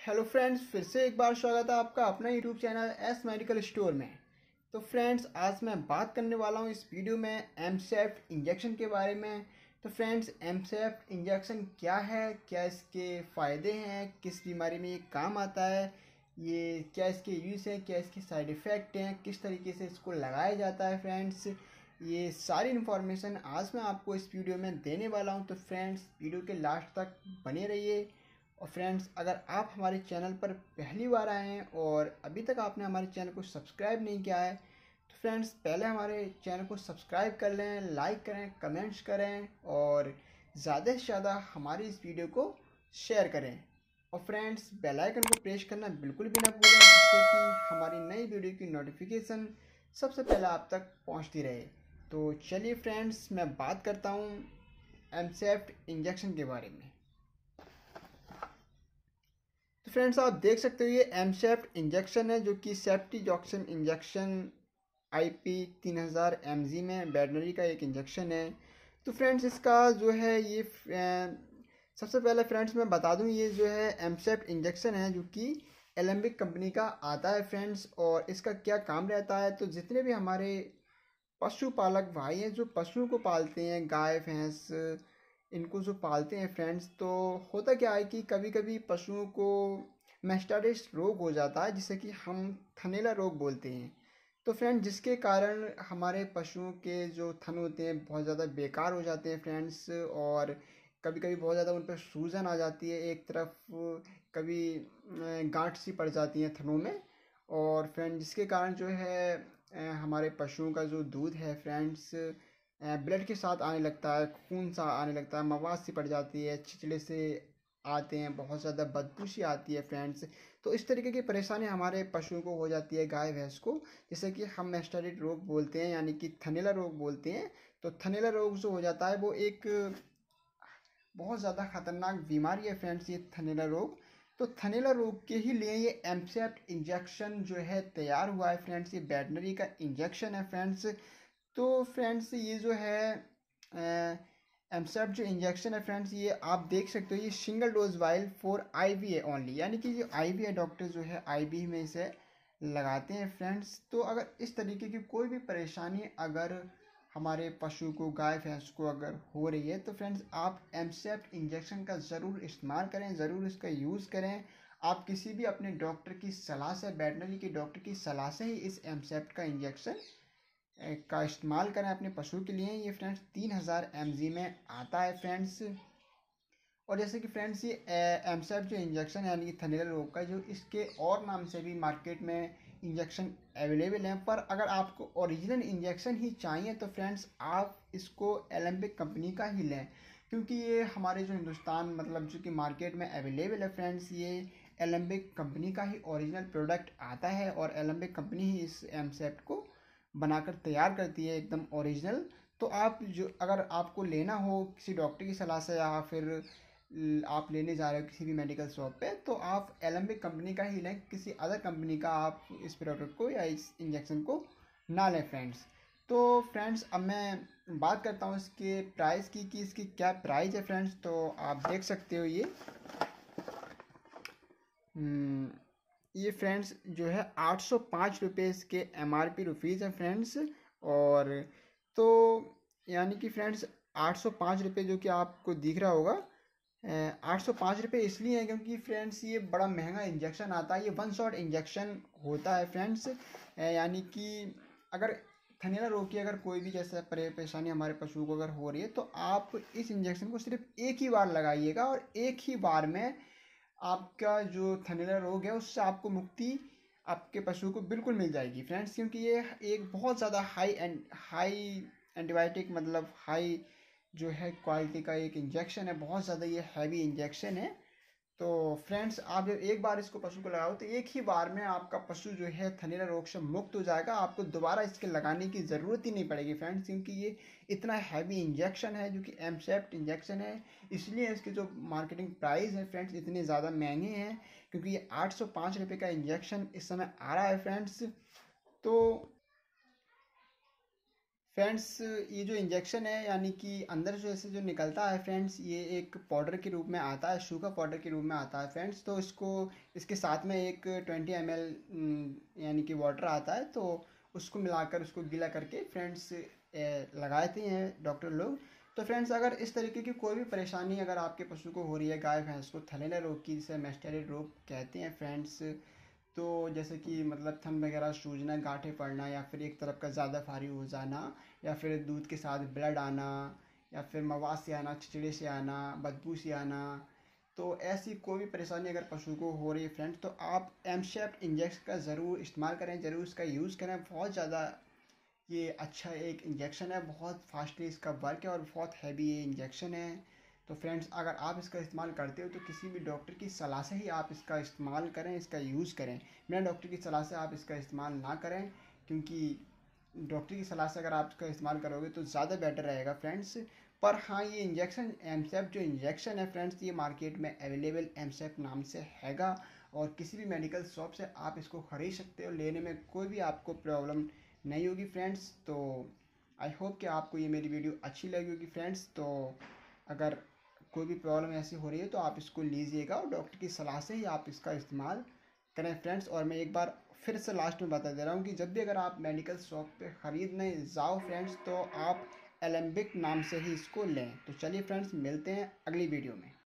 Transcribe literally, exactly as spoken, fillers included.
Hello friends, फिर से एक बार स्वागत है आपका अपना YouTube channel S medical store में। तो फ्रेंड्स, आज मैं बात करने वाला हूँ इस वीडियो में एमसेफ्ट इंजेक्शन के बारे में। तो फ्रेंड्स, एमसेफ्ट इंजेक्शन क्या है, क्या इसके फ़ायदे हैं, किस बीमारी में ये काम आता है, ये क्या इसके यूज़ है, क्या इसके साइड इफ़ेक्ट हैं, किस तरीके से इसको लगाया जाता है फ्रेंड्स, ये सारी इन्फॉर्मेशन आज मैं आपको इस वीडियो में देने वाला हूँ। तो फ्रेंड्स, वीडियो के लास्ट तक बने रहिए। और फ्रेंड्स, अगर आप हमारे चैनल पर पहली बार आए हैं और अभी तक आपने हमारे चैनल को सब्सक्राइब नहीं किया है, तो फ्रेंड्स पहले हमारे चैनल को सब्सक्राइब कर लें, लाइक करें, कमेंट्स करें और ज़्यादा से ज़्यादा हमारी इस वीडियो को शेयर करें। और फ्रेंड्स, बेल आइकन को प्रेस करना बिल्कुल भी ना भूलें, जिससे कि हमारी नई वीडियो की नोटिफिकेशन सबसे पहले आप तक पहुंचती रहे। तो चलिए फ्रेंड्स, मैं बात करता हूं एमसेफ्ट इंजेक्शन के बारे में। तो फ्रेंड्स, आप देख सकते हो ये एमसेफ्ट इंजेक्शन है, जो कि सेफ्टिजॉक्सन इंजेक्शन आई पी तीन हज़ार एम जी में वेटनरी का एक इंजेक्शन है। तो फ्रेंड्स, इसका जो है ये अ, सबसे पहले फ्रेंड्स मैं बता दूं, ये जो है एमसेफ्ट इंजेक्शन है जो कि एलेम्बिक कंपनी का आता है फ्रेंड्स। और इसका क्या काम रहता है, तो जितने भी हमारे पशुपालक भाई हैं जो पशुओं को पालते हैं, गाय भैंस इनको जो पालते हैं फ्रेंड्स, तो होता क्या है कि कभी कभी पशुओं को मैस्टाइटिस रोग हो जाता है, जिसे कि हम थनैला रोग बोलते हैं। तो फ्रेंड, जिसके कारण हमारे पशुओं के जो थन होते हैं बहुत ज़्यादा बेकार हो जाते हैं फ्रेंड्स। और कभी कभी बहुत ज़्यादा उन पर सूजन आ जाती है एक तरफ, कभी अ, गांठ सी पड़ जाती है थनों में। और फ्रेंड, जिसके कारण जो है अ, हमारे पशुओं का जो दूध है फ्रेंड्स ब्लड के साथ आने लगता है, खून सा आने लगता है, मवाद सी पड़ जाती है, छिचड़े से आते हैं, बहुत ज़्यादा बदबू सी आती है फ्रेंड्स। तो इस तरीके की परेशानी हमारे पशुओं को हो जाती है, गाय भैंस को, जिसे कि हम मैस्टाइटिस रोग बोलते हैं, यानी कि थनैला रोग बोलते हैं। तो थनैला रोग जो हो जाता है वो एक बहुत ज़्यादा खतरनाक बीमारी है फ्रेंड्स, ये थनैला रोग। तो थनैला रोग के ही लिए ये एमसेफ्ट इंजेक्शन जो है तैयार हुआ है फ्रेंड्स, ये वेटनरी का इंजेक्शन है फ्रेंड्स। तो फ्रेंड्स, ये जो है एमसेफ्ट जो इंजेक्शन है फ्रेंड्स, ये आप देख सकते हो, ये single dose vial for I V है ओनली, यानी कि जो आई वी है डॉक्टर जो है आई वी में इसे लगाते हैं फ्रेंड्स। तो अगर इस तरीके की कोई भी परेशानी अगर हमारे पशु को, गाय भैंस को अगर हो रही है, तो फ्रेंड्स आप एमसेफ्ट इंजेक्शन का ज़रूर इस्तेमाल करें, ज़रूर इसका यूज़ करें। आप किसी भी अपने डॉक्टर की सलाह से, वेटनरी के डॉक्टर की सलाह से ही इस एमसेफ्ट का इंजेक्शन का इस्तेमाल करें अपने पशु के लिए। ये फ्रेंड्स तीन हज़ार एम जी में आता है फ्रेंड्स। और जैसे कि फ्रेंड्स, ये एमसेफ्ट जो इंजेक्शन है यानी कि थनैला रोग का, जो इसके और नाम से भी मार्केट में इंजेक्शन अवेलेबल हैं, पर अगर आपको ओरिजिनल इंजेक्शन ही चाहिए तो फ्रेंड्स आप इसको एलेम्बिक कंपनी का ही लें, क्योंकि ये हमारे जो हिंदुस्तान मतलब जो कि मार्केट में अवेलेबल है फ्रेंड्स, ये एलेम्बिक कंपनी का ही ओरिजिनल प्रोडक्ट आता है। और एलेम्बिक कंपनी ही इस एमसेफ्ट को बनाकर तैयार करती है एकदम ओरिजिनल। तो आप जो अगर आपको लेना हो किसी डॉक्टर की सलाह से, या फिर आप लेने जा रहे हो किसी भी मेडिकल शॉप पे, तो आप एलेम्बिक कंपनी का ही लें, किसी अदर कंपनी का आप इस प्रोडक्ट को या इस इंजेक्शन को ना लें फ्रेंड्स। तो फ्रेंड्स, अब मैं बात करता हूँ इसके प्राइस की कि इसकी क्या प्राइस है फ्रेंड्स। तो आप देख सकते हो ये हम्म, ये फ्रेंड्स जो है आठ सौ पाँच रुपये इसके एम आर पी रुपीज़ है फ्रेंड्स। और तो यानी कि फ्रेंड्स आठ सौ पाँच रुपये जो कि आपको दिख रहा होगा, आठ सौ पाँच रुपये इसलिए है क्योंकि फ्रेंड्स ये बड़ा महंगा इंजेक्शन आता है, ये वन शॉट इंजेक्शन होता है फ्रेंड्स। यानी कि अगर थनैला रोग की अगर कोई भी जैसे परे परेशानी हमारे पशु को अगर हो रही है, तो आप इस इंजेक्शन को सिर्फ एक ही बार लगाइएगा और एक ही बार में आपका जो थनैला रोग है उससे आपको मुक्ति आपके पशु को बिल्कुल मिल जाएगी फ्रेंड्स। क्योंकि ये एक बहुत ज़्यादा हाई एंड हाई एंटीबायोटिक मतलब हाई जो है क्वालिटी का एक इंजेक्शन है, बहुत ज़्यादा ये हैवी इंजेक्शन है। तो फ्रेंड्स, आप जब एक बार इसको पशु को लगाओ तो एक ही बार में आपका पशु जो है थनैला रोग से मुक्त हो जाएगा, आपको दोबारा इसके लगाने की ज़रूरत ही नहीं पड़ेगी फ्रेंड्स। क्योंकि ये इतना हैवी इंजेक्शन है जो कि एमसेफ्ट इंजेक्शन है, इसलिए इसके जो मार्केटिंग प्राइस है फ्रेंड्स इतने ज़्यादा महंगे हैं। क्योंकि ये आठ सौ पाँच रुपये का इंजेक्शन इस समय आ रहा है फ्रेंड्स। तो फ्रेंड्स ये जो इंजेक्शन है यानी कि अंदर जो ऐसे जो निकलता है फ्रेंड्स, ये एक पाउडर के रूप में आता है, शुगर पाउडर के रूप में आता है फ्रेंड्स। तो इसको इसके साथ में एक ट्वेंटी एम एल यानी कि वाटर आता है, तो उसको मिलाकर उसको गीला करके फ्रेंड्स लगाते हैं डॉक्टर लोग। तो फ्रेंड्स अगर इस तरीके की कोई भी परेशानी अगर आपके पशु को हो रही है, गाय भैंस को थैलेना रोग की, जिसे मैस्टाइटिस रोग कहते हैं फ्रेंड्स, तो जैसे कि मतलब थन वगैरह सूजना, गांठें पड़ना, या फिर एक तरफ का ज़्यादा भारी हो जाना, या फिर दूध के साथ ब्लड आना, या फिर मवाद से आना, छिचड़े से आना, बदबू से आना, तो ऐसी कोई भी परेशानी अगर पशु को हो रही है फ्रेंड्स, तो आप एमशेप्ट इंजेक्शन का ज़रूर इस्तेमाल करें, ज़रूर इसका यूज़ करें। बहुत ज़्यादा ये अच्छा एक इंजेक्शन है, बहुत फास्टली इसका वर्क है और बहुत हैवी ये इंजेक्शन है। तो फ्रेंड्स अगर आप इसका इस्तेमाल करते हो तो किसी भी डॉक्टर की सलाह से ही आप इसका इस्तेमाल करें, इसका यूज़ करें। बिना डॉक्टर की सलाह से आप इसका इस्तेमाल ना करें, क्योंकि डॉक्टर की सलाह से अगर आप इसका इस्तेमाल करोगे तो ज़्यादा बेटर रहेगा फ्रेंड्स। पर हाँ, ये इंजेक्शन एमसेप जो इंजेक्शन है फ्रेंड्स, ये मार्केट में अवेलेबल एमसेप नाम से हैगा, और किसी भी मेडिकल शॉप से आप इसको खरीद सकते हो, लेने में कोई भी आपको प्रॉब्लम नहीं होगी फ्रेंड्स। तो आई होप कि आपको ये मेरी वीडियो अच्छी लगी होगी फ्रेंड्स। तो अगर कोई भी प्रॉब्लम ऐसी हो रही है तो आप इसको लीजिएगा और डॉक्टर की सलाह से ही आप इसका इस्तेमाल करें फ्रेंड्स। और मैं एक बार फिर से लास्ट में बता दे रहा हूँ कि जब भी अगर आप मेडिकल शॉप पे ख़रीदने जाओ फ्रेंड्स, तो आप एलेम्बिक नाम से ही इसको लें। तो चलिए फ्रेंड्स, मिलते हैं अगली वीडियो में।